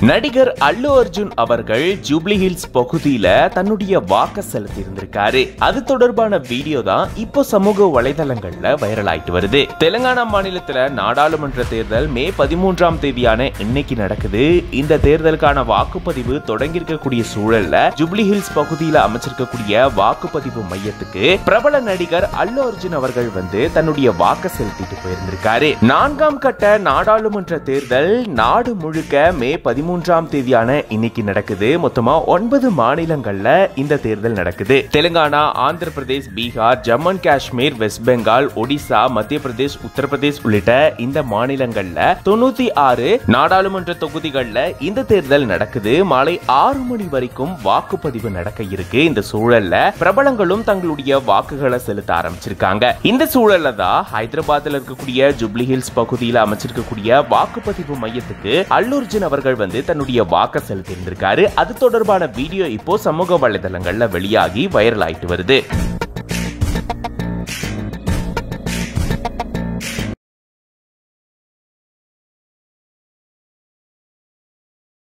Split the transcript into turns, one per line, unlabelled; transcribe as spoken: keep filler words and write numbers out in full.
நடிகர் அல்லு அர்ஜுன் அவர்கள் jubilee hills பகுதியில தன்னுடைய வாக்கு செலுத்தி இருந்திருக்காரு. அது தொடர்பான வீடியோ தான் இப்போ சமூக வலைதளங்கள்ல வைரல் ஆயிட்டு வருது. தெலுங்கானா மாநிலத்துல நாடாளுமன்ற தேர்தல் மே பதிமூன்றாம் தேதியான இன்னைக்கு நடக்குது. இந்த தேர்தலுக்கான வாக்குப்பதிவு தொடங்கி இருக்கக்கூடிய சூழல்ல ஜூப்ளி ஹில்ஸ் பகுதியில அமைச்சிருக்கக்கூடிய வாக்குப்பதிவு மையத்துக்கு பிரபல நடிகர் அல்லு அர்ஜுன் அவர்கள் வந்து தன்னுடைய வாக்கு செலுத்திட்டு போயிருந்திருக்காரு. நான்காம் கட்ட நாடாளுமன்ற தேர்தல் நாடு முழுக்க மே பதிமூன்றாம் தேதியான இன்னைக்கு நடக்குது. மொத்தமா ஒன்பது மாநிலங்கள்ல இந்த தேர்தல் நடக்குது. தெலுங்கானா, ஆந்திர பிரதேஷ், பீகார், ஜம்மு அண்ட் காஷ்மீர், வெஸ்ட் பெங்கால், ஒடிசா, மத்திய பிரதேஷ், உத்தரப்பிரதேஷ் உள்ளிட்ட இந்த மாநிலங்கள்ல தொண்ணூத்தி ஆறு நாடாளுமன்ற தொகுதிகள்ல இந்த தேர்தல் நடக்குது. மாலை ஆறு மணி வரைக்கும் வாக்குப்பதிவு நடக்க இருக்கு. இந்த சூழல்ல பிரபலங்களும் தங்களுடைய வாக்குகளை செலுத்த ஆரம்பிச்சிருக்காங்க. இந்த சூழல்ல தான் ஹைதராபாத்ல இருக்கக்கூடிய ஜூப்ளி ஹில்ஸ் பகுதியில் அமைச்சிருக்கக்கூடிய வாக்குப்பதிவு மையத்துக்கு அல்லு அர்ஜுன் அவர்கள் வந்து தன்னுடைய வாக்கு செலுத்தி இருந்திருக்காரு. அது தொடர்பான வீடியோ இப்போ சமூக வலைதளங்கள்ல வெளியாகி வைரல் ஆயிட்டு வருது.